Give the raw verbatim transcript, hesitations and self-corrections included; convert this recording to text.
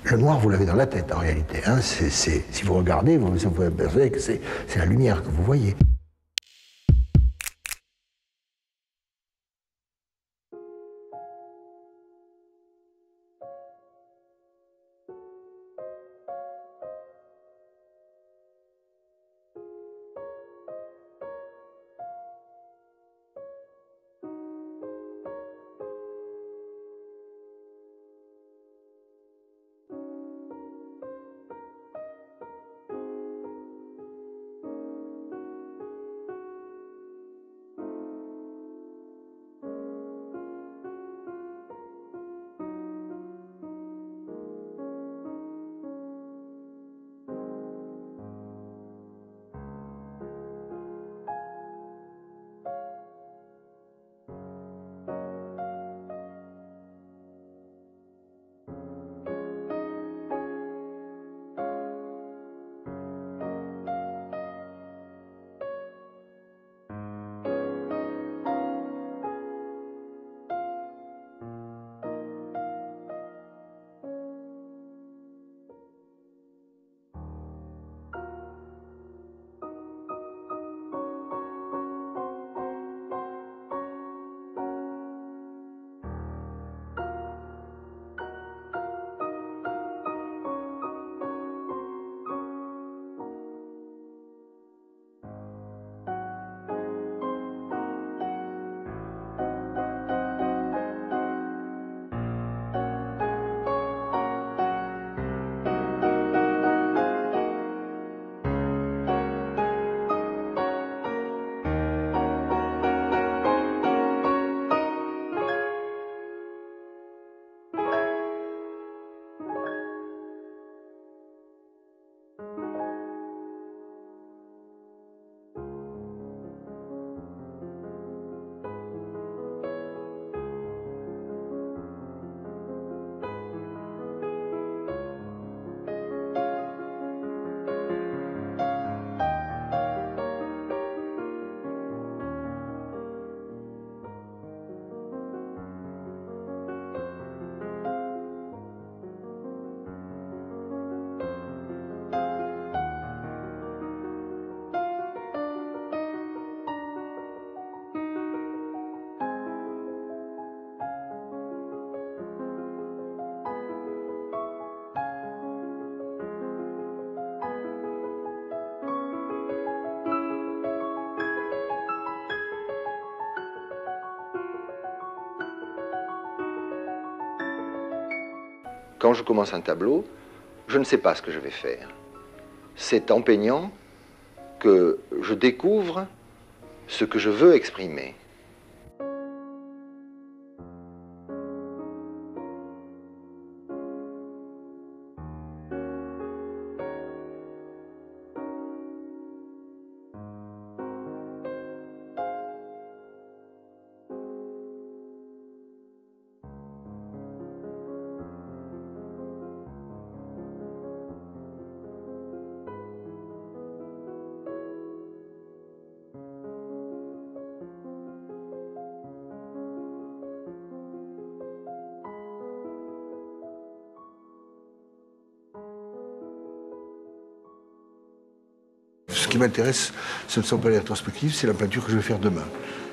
Le noir, vous l'avez dans la tête en réalité. Hein. C'est, c'est, si vous regardez, vous vous apercevez que c'est la lumière que vous voyez. Quand je commence un tableau, je ne sais pas ce que je vais faire. C'est en peignant que je découvre ce que je veux exprimer. Ce qui m'intéresse, ce ne sont pas les rétrospectives, c'est la peinture que je vais faire demain.